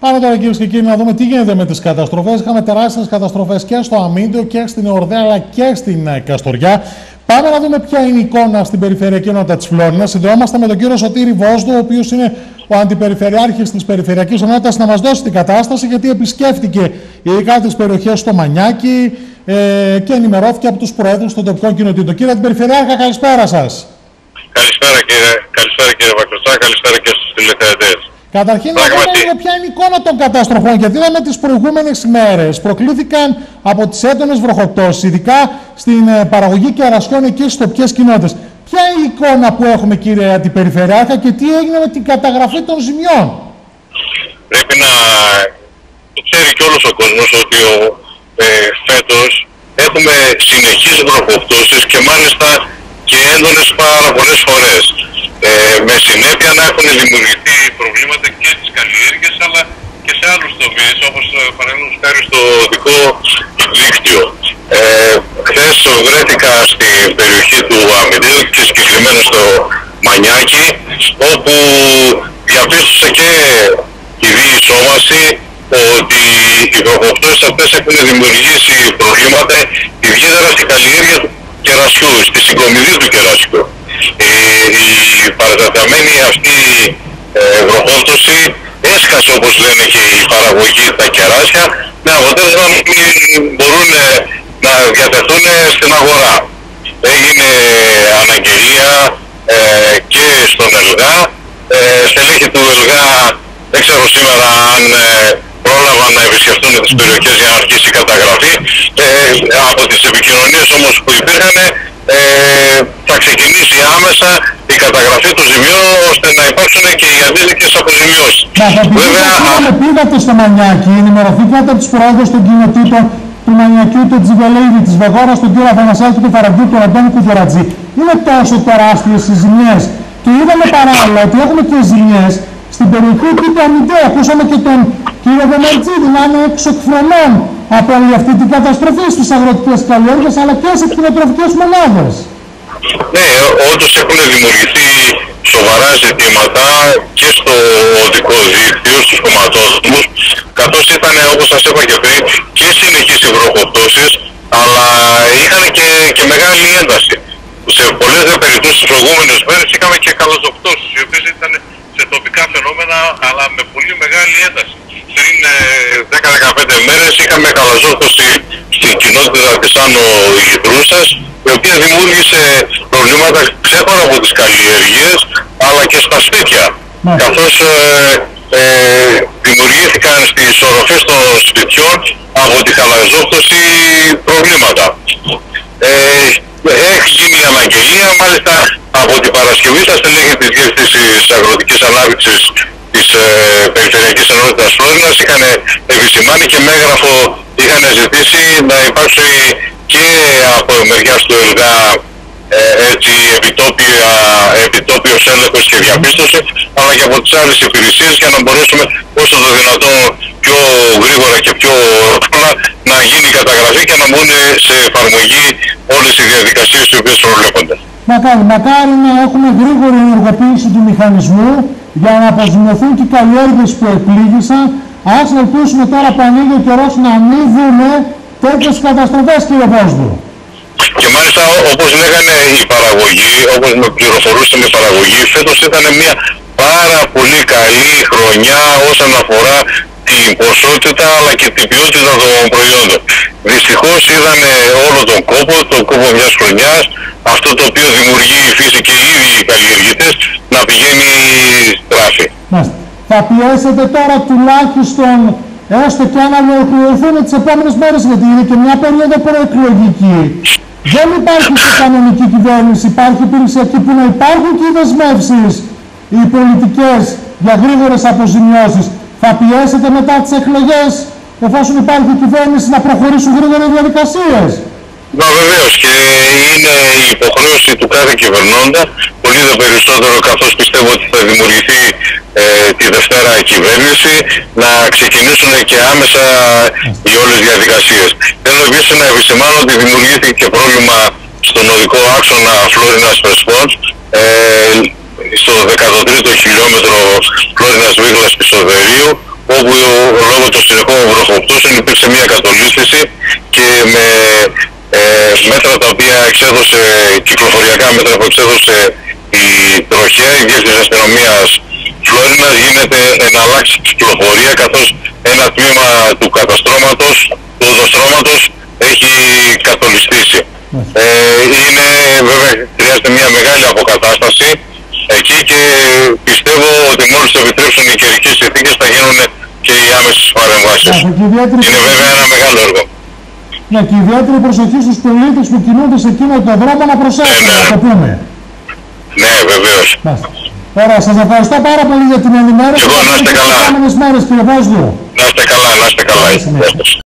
Πάμε τώρα, κυρίες και κύριοι, να δούμε τι γίνεται με τις καταστροφές. Είχαμε τεράστιες καταστροφές και στο Αμίντιο και στην Εορδέα αλλά και στην Καστοριά. Πάμε να δούμε ποια είναι η εικόνα στην περιφερειακή ενότητα της Φλόρινας. Συνδεόμαστε με τον κύριο Σωτήρη Βόσδο, ο οποίος είναι ο αντιπεριφερειάρχης της περιφερειακής ενότητας, να μας δώσει την κατάσταση, γιατί επισκέφτηκε ειδικά τις περιοχές στο Μανιάκι και ενημερώθηκε από τους προέδρους των τοπικών κοινοτήτων. Κύριε Αντιπεριφερειάρχα, καλησπέρα σας. Καλησπέρα κύριε Βακροστά, καλησπέρα και στους τηλεθεατές. Καταρχήν, να δούμε ποια είναι η εικόνα των καταστροφών, γιατί είδαμε τις προηγούμενες ημέρες προκλήθηκαν από τις έντονες βροχοπτώσεις, ειδικά στην παραγωγή κερασιών εκεί στις τοπικές κοινότητες. Ποια είναι η εικόνα που έχουμε, κύριε Αντιπεριφερειάρχα, και τι έγινε με την καταγραφή των ζημιών? Πρέπει να το ξέρει και όλος ο κόσμος ότι φέτος έχουμε συνεχείς βροχοπτώσεις και μάλιστα και έντονες πάρα πολλές φορές. Με συνέπεια να έχουν δημιουργηθεί προβλήματα και στις καλλιέργειες αλλά και σε άλλους τομείς, όπως παραδείγματος χάρη στο οδικό δίκτυο. Χθες βρέθηκα στην περιοχή του Αμυντίου και συγκεκριμένα στο Μανιάκι, όπου διαπίστωσα και η διεισόμαση ότι οι βροχοπτώσεις αυτές έχουν δημιουργήσει προβλήματα ιδιαίτερα στην καλλιέργεια του κερασιού, στη συγκομιδή του κερασιού. Η παρατεταμένη αυτή βροχόπτωση έσκασε, όπως λένε και η παραγωγή, τα κεράσια, με αποτέλεσμα να μην μπορούν να διατεθούν στην αγορά. Έγινε αναγγελία και στον ΕΛΓΑ. Στελέχη του ΕΛΓΑ δεν ξέρω σήμερα αν πρόλαβαν να επισκεφτούν τις περιοχές για να αρχίσει η καταγραφή. Από τις επικοινωνίες όμως που υπήρχαν, θα ξεκινήσει άμεσα η καταγραφή των ζημιών, ώστε να υπάρξουν και οι αντίστοιχες αποζημιώσεις. Βέβαια, πήγατε στο Μανιάκι, ενημερωθήκατε από τους προέδρους των κοινοτήτων του Μανιακιού, του Τζιβελέιδη, της Βεγόρας, τον κύριο Αθανασάκη, του Φαραγγίου, του Αντώνη Κουτορατζή. Είναι τόσο τεράστιες οι ζημιές. Και είδαμε παράλληλα ότι έχουμε και ζημιές στην περιοχή του Αμυντέου. Ακούσαμε και τον κύριο Δεμερτζίδη να είναι εξωκφρενών από αυτή την καταστροφή στις αγροτικές καλλιέργειες αλλά και σε κτηνοτροφικές μονάδες. Ναι, όντως έχουν δημιουργηθεί σοβαρά ζητήματα και στο οδικό δίκτυο, στους κομματόδρομους, καθώς ήταν, όπως σας είπα και πριν, και συνεχείς οι βροχοπτώσεις, αλλά είχαν και μεγάλη ένταση. Σε πολλές περιπτώσεις τις προηγούμενες μέρες είχαμε και καλοζοπτώσεις, οι οποίες ήταν σε τοπικά φαινόμενα, αλλά με πολύ μεγάλη ένταση. Πριν 10-15 μέρες είχαμε καλοζόπτωση στην κοινότητα της Άνω Ιδρούσας, η οποία δημιούργησε προβλήματα ξέχωρα από τις καλλιέργειες, αλλά και στα σπίτια. Καθώς δημιουργήθηκαν στις οροφές των σπιτιών από τη χαλαζόπτωση προβλήματα. Έχει γίνει αναγγελία, μάλιστα από την Παρασκευή στα στελέχη της Διεύθυνσης Αγροτικής Ανάπτυξης της Περιφερειακής Ενότητας Φλόρινας είχαν επισημάνει και με έγγραφο είχαν ζητήσει να υπάρξει και από μεριάς του ΕΛΓΑ επιτόπιος έλεγχος και διαπίστωση, αλλά και από τις άλλες υπηρεσίες, για να μπορέσουμε όσο το δυνατόν πιο γρήγορα και πιο εύκολα να γίνει η καταγραφή και να μπουν σε εφαρμογή όλες οι διαδικασίες οι οποίες προβλέπονται. Μακάρι να έχουμε γρήγορη ενεργοποίηση του μηχανισμού για να αποζημιωθούν και οι καλλιέργειες που επλήγησαν. Ας ελπίσουμε τώρα που ανοίγει ο καιρός να μην δούμε τέτοιες καταστροφές, κύριε Βόσδο. Και μάλιστα, όπως λέγανε οι παραγωγοί, όπως με πληροφορούσαν οι παραγωγοί, φέτος ήταν μια πάρα πολύ καλή χρονιά όσον αφορά την ποσότητα αλλά και την ποιότητα των προϊόντων. Δυστυχώς είδανε όλο τον κόπο μιας χρονιάς, αυτό το οποίο δημιουργεί η φύση και οι ίδιοι οι καλλιεργητές, να πηγαίνει στράφη. Θα πιέσετε τώρα τουλάχιστον, έστω και αν ολοκληρωθούν τις επόμενες μέρες, γιατί είναι και μια περίοδο προεκλογική. Δεν υπάρχει και κανονική κυβέρνηση, υπάρχει υπηρεσιακή, που να υπάρχουν και οι δεσμεύσεις, οι πολιτικές για γρήγορες αποζημιώσεις. Θα πιέσετε μετά τις εκλογές, εφόσον υπάρχει κυβέρνηση, να προχωρήσουν γρήγορα οι διαδικασίες? Μα βεβαίως, και είναι η υποχρέωση του κάθε κυβερνώντα, πολύ δε περισσότερο καθώς πιστεύω ότι θα δημιουργηθεί τη Δευτέρα η κυβέρνηση, να ξεκινήσουν και άμεσα οι όλες οι διαδικασίες. Θέλω επίσης να επισημάνω ότι δημιουργήθηκε και πρόβλημα στον οδικό άξονα Φλόρινας Πεσπόντ, στο 13ο χιλιόμετρο Φλόρινας Βίγλας Πισοδερίου, όπου λόγω των συνεχών βροχοπτώσεων υπήρξε μια κατολίσθηση και με μέτρα τα οποία εξέδωσε, κυκλοφοριακά μέτρα που εξέδωσε η τροχέα, η Διεύθυνση Αστυνομίας Φλόρινας, γίνεται εναλλάξη κυκλοφορία, καθώς ένα τμήμα του καταστρώματος, του οδοστρώματος, έχει κατολιστήσει. Είναι βέβαια, χρειάζεται μια μεγάλη αποκατάσταση εκεί και πιστεύω ότι μόλις το επιτρέψουν οι καιρικές συνθήκες θα γίνουν και οι άμεσες παρεμβάσεις. Είναι βέβαια ένα μεγάλο έργο. Ναι, και ιδιαίτερη προσοχή στους πολίτες που κινούνται σε εκείνο το δρόμο να προσέξουν, να το πούμε. Ναι, βεβαίως. Ωραία, σας ευχαριστώ πάρα πολύ για την ενημέρωση. Εγώ, να είστε καλά. Να είστε καλά, να είστε καλά.